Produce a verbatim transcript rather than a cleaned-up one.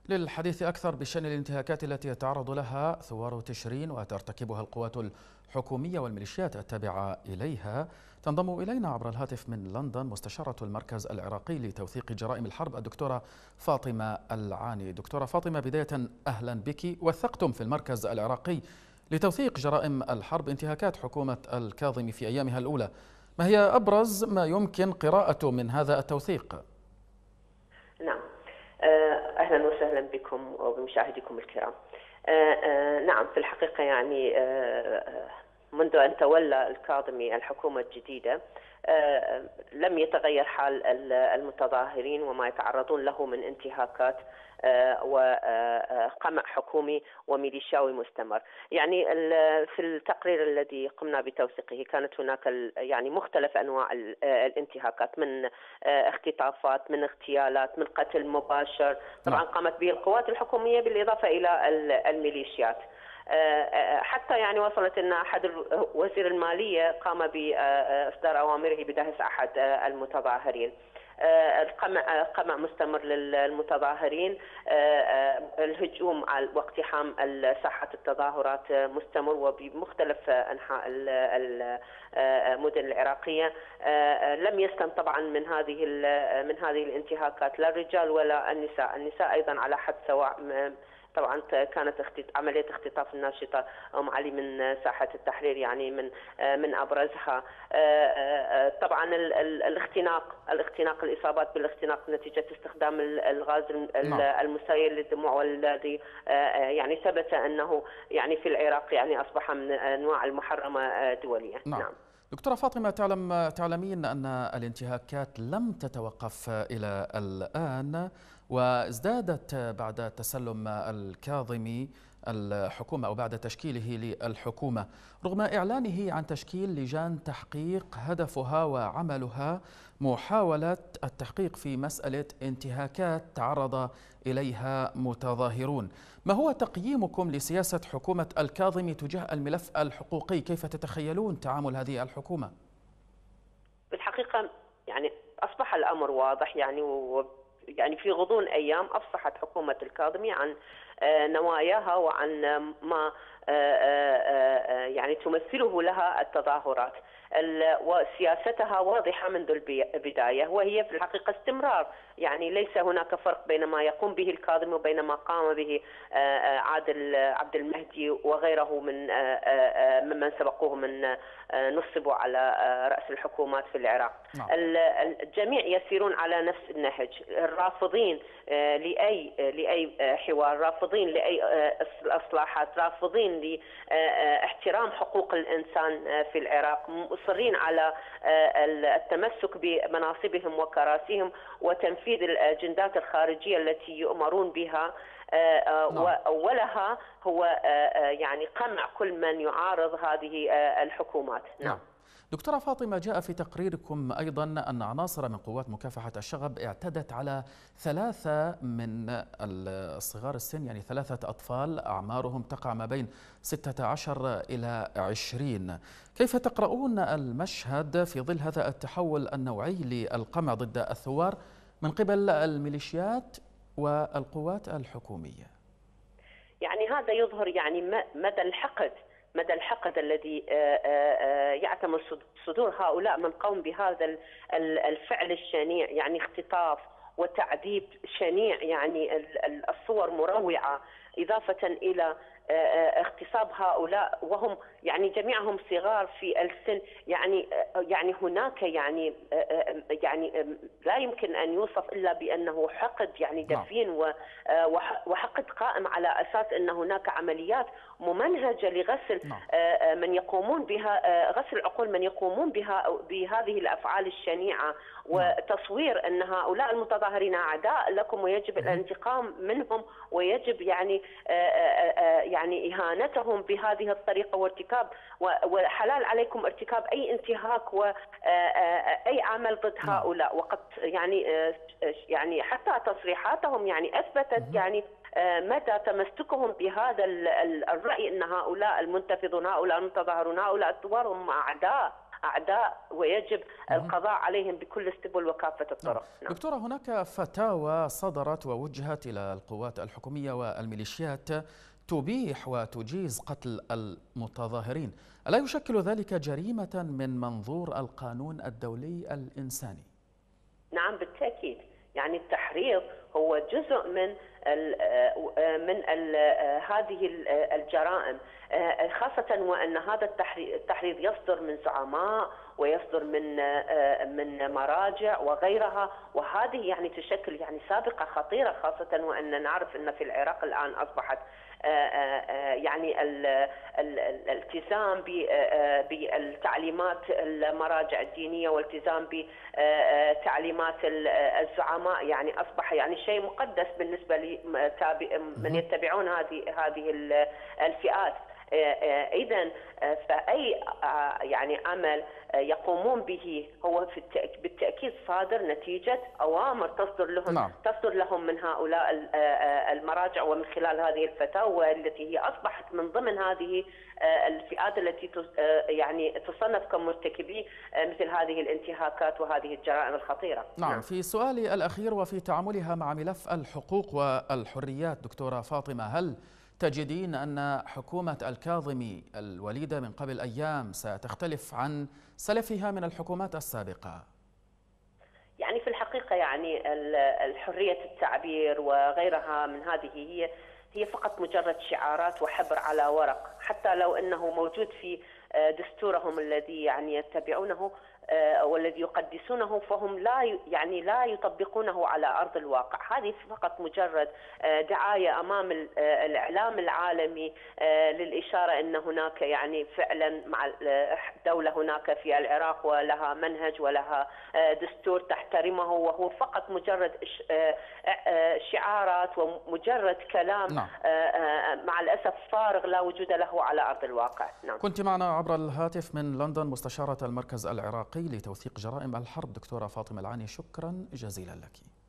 للحديث أكثر بشأن الانتهاكات التي يتعرض لها ثوار تشرين وترتكبها القوات الحكومية والميليشيات التابعة إليها، تنضم إلينا عبر الهاتف من لندن مستشارة المركز العراقي لتوثيق جرائم الحرب الدكتورة فاطمة العاني. دكتورة فاطمة، بداية أهلا بك. وثقتم في المركز العراقي لتوثيق جرائم الحرب انتهاكات حكومة الكاظمي في أيامها الأولى، ما هي أبرز ما يمكن قراءته من هذا التوثيق؟ نعم، أهلا وسهلا بكم وبمشاهديكم الكرام. نعم، في الحقيقة يعني منذ أن تولى الكاظمي الحكومة الجديدة لم يتغير حال المتظاهرين وما يتعرضون له من انتهاكات وقمع حكومي وميليشياوي مستمر. يعني في التقرير الذي قمنا بتوثيقه كانت هناك يعني مختلف انواع الانتهاكات، من اختطافات، من اغتيالات، من قتل مباشر طبعا قامت به القوات الحكومية بالاضافة الى الميليشيات. حتى يعني وصلت ان احد وزير الماليه قام باصدار اوامره بدهس احد المتظاهرين. القمع قمع مستمر للمتظاهرين، الهجوم على واقتحام ساحات التظاهرات مستمر وبمختلف انحاء المدن العراقيه. لم يسلم طبعا من هذه من هذه الانتهاكات لا الرجال ولا النساء، النساء ايضا على حد سواء. طبعا كانت عمليه اختطاف الناشطه ام علي من ساحه التحرير يعني من من ابرزها. طبعا الاختناق الاختناق الاصابات بالاختناق نتيجه استخدام الغاز المسيل للدموع، والذي يعني ثبت انه يعني في العراق يعني اصبح من انواع المحرمه دوليا. نعم. نعم. دكتورة فاطمة، تعلم تعلمين أن الانتهاكات لم تتوقف إلى الآن، وازدادت بعد تسلم الكاظمي الحكومة أو بعد تشكيله للحكومة، رغم إعلانه عن تشكيل لجان تحقيق هدفها وعملها محاولة التحقيق في مسألة انتهاكات تعرض إليها متظاهرون. ما هو تقييمكم لسياسة حكومة الكاظمي تجاه الملف الحقوقي؟ كيف تتخيلون تعامل هذه الحكومة؟ بالحقيقة يعني أصبح الأمر واضح، يعني و يعني في غضون أيام أفصحت حكومة الكاظمي عن نواياها وعن ما يعني تمثله لها التظاهرات، وسياستها واضحة منذ البداية، وهي في الحقيقة استمرار. يعني ليس هناك فرق بين ما يقوم به الكاظمي وبين ما قام به عادل عبد المهدي وغيره من ممن سبقوه من نصبوا على رأس الحكومات في العراق. نعم. الجميع يسيرون على نفس النهج، الرافضين لأي لأي حوار، رافضين لأي إصلاحات، رافضين لاحترام حقوق الإنسان في العراق، مصرين على التمسك بمناصبهم وكراسيهم وتنفيذ الأجندات الخارجية التي يؤمرون بها، وأولها هو يعني قمع كل من يعارض هذه الحكومات. نعم. دكتورة فاطمة، جاء في تقريركم أيضا أن عناصر من قوات مكافحة الشغب اعتدت على ثلاثة من الصغار السن، يعني ثلاثة أطفال أعمارهم تقع ما بين ستة عشر إلى عشرين. كيف تقرؤون المشهد في ظل هذا التحول النوعي للقمع ضد الثوار من قبل الميليشيات والقوات الحكومية؟ يعني هذا يظهر يعني مدى الحقد مدى الحقد الذي يعتمد صدور هؤلاء من قوم بهذا الفعل الشنيع، يعني اختطاف وتعذيب شنيع، يعني الصور مروعة، إضافة إلى اغتصاب هؤلاء وهم يعني جميعهم صغار في السن. يعني يعني هناك يعني يعني لا يمكن ان يوصف الا بانه حقد يعني دفين، وحقد قائم على اساس ان هناك عمليات ممنهجه لغسل من يقومون بها، غسل عقول من يقومون بها بهذه الافعال الشنيعه، وتصوير ان هؤلاء المتظاهرين اعداء لكم ويجب الانتقام منهم، ويجب يعني يعني إهانتهم بهذه الطريقة وارتكاب وحلال عليكم ارتكاب أي انتهاك وأي عمل ضد هؤلاء. وقد يعني يعني حتى تصريحاتهم يعني أثبتت يعني مدى تمسكهم بهذا الرأي، أن هؤلاء المنتفضون، هؤلاء المتظاهرون، هؤلاء الثوار هم أعداء أعداء ويجب القضاء عليهم بكل السبل وكافة الطرق. نعم. دكتورة، هناك فتاوى صدرت ووجهت إلى القوات الحكومية والميليشيات تبيح وتجيز قتل المتظاهرين، ألا يشكل ذلك جريمة من منظور القانون الدولي الإنساني؟ نعم بالتأكيد، يعني التحريض هو جزء من ال من ال هذه الجرائم، خاصة وأن هذا التحريض يصدر من زعماء ويصدر من من مراجع وغيرها، وهذه يعني تشكل يعني سابقة خطيرة، خاصة وأن نعرف أن في العراق الآن أصبحت يعني الالتزام بالتعليمات المراجع الدينية والالتزام بتعليمات الزعماء يعني أصبح يعني شيء مقدس بالنسبة لمن يتبعون هذه هذه الفئات. إذن فأي يعني عمل يقومون به هو بالتأكيد صادر نتيجة أوامر تصدر لهم نعم. تصدر لهم من هؤلاء المراجع ومن خلال هذه الفتاوى التي هي أصبحت من ضمن هذه الفئات التي يعني تصنف كمرتكبي مثل هذه الانتهاكات وهذه الجرائم الخطيرة. نعم. نعم. في سؤالي الأخير وفي تعاملها مع ملف الحقوق والحريات دكتورة فاطمة، هل تجدين أن حكومة الكاظمي الوليدة من قبل أيام ستختلف عن سلفها من الحكومات السابقة؟ يعني في الحقيقة يعني الحرية التعبير وغيرها من هذه هي هي فقط مجرد شعارات وحبر على ورق، حتى لو أنه موجود في دستورهم الذي يعني يتبعونه والذي يقدسونه، فهم لا يعني لا يطبقونه على أرض الواقع. هذه فقط مجرد دعاية أمام الإعلام العالمي للإشارة أن هناك يعني فعلا مع دولة هناك في العراق ولها منهج ولها دستور تحترمه، وهو فقط مجرد شعارات ومجرد كلام نعم. مع الأسف فارغ لا وجود له على أرض الواقع. نعم. كنت معنا عبر الهاتف من لندن مستشارة المركز العراقي لتوثيق جرائم الحرب دكتورة فاطمة العاني، شكرا جزيلا لك.